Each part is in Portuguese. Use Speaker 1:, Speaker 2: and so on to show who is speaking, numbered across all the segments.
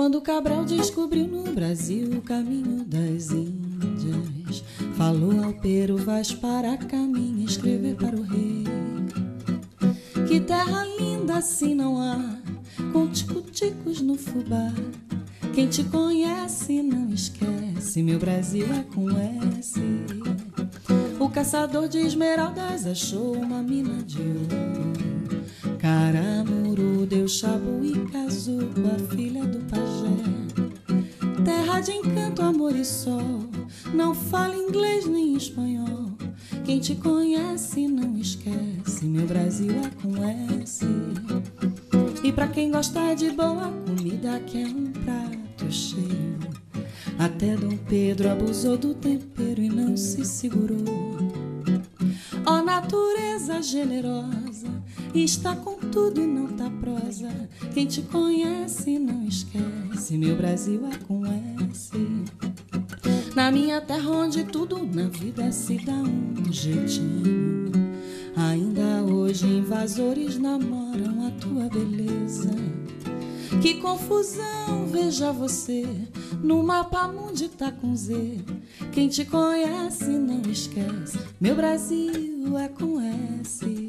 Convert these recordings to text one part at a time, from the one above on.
Speaker 1: Quando Cabral descobriu no Brasil o caminho das Índias, falou ao Pero, vais para caminho escrever para o rei. Que terra linda assim não há, com tico-ticos no fubá. Quem te conhece não esquece, meu Brasil é com S. O caçador de esmeraldas achou uma mina de ouro. Caramuru deu chabu e casou com a filha do pajé. Terra de encanto, amor e sol, não fala inglês nem espanhol. Quem te conhece não esquece, meu Brasil é com S. E pra quem gosta de boa comida, quer um prato cheio. Até Dom Pedro abusou do tempero e não se segurou. Ó natureza generosa, está com tudo e não tá prosa. Quem te conhece não esquece, meu Brasil é com S. Na minha terra onde tudo na vida se dá um jeitinho, ainda hoje invasores namoram a tua beleza. Que confusão, veja você, no mapa mundi tá com Z. Quem te conhece não esquece, meu Brasil é com S.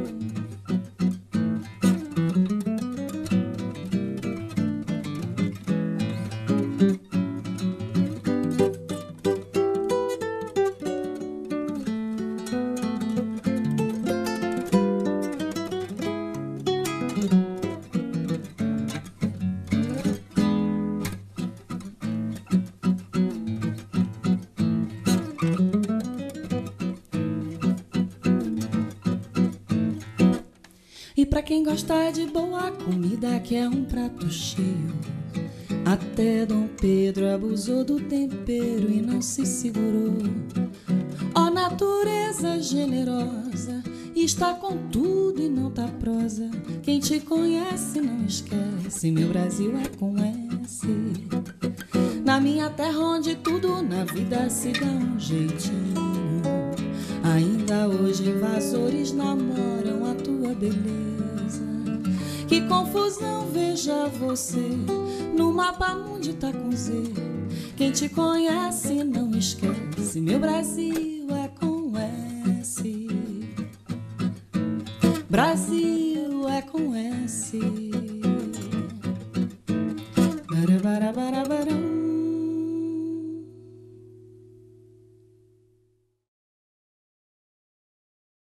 Speaker 1: E pra quem gosta de boa comida, quer um prato cheio. Até Dom Pedro abusou do tempero e não se segurou. Ó natureza generosa, está com tudo e não tá prosa. Quem te conhece não esquece, meu Brasil é com S. Na minha terra onde tudo na vida se dá um jeitinho, ainda hoje invasores namoram a tua beleza. Que confusão, veja você, no mapa mundi tá com Z. Quem te conhece não esquece, meu Brasil é com S. Brasil é com S. Bara, bara, bara.